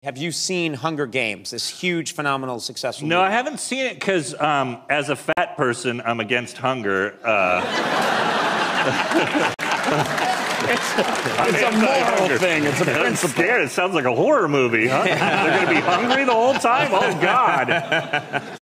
Have you seen Hunger Games, this huge, phenomenal, successful No, movie? I haven't seen it because as a fat person, I'm against hunger. It's a moral thing. It's a principle. I'm scared. It sounds like a horror movie, huh? They're going to be hungry the whole time? Oh, God.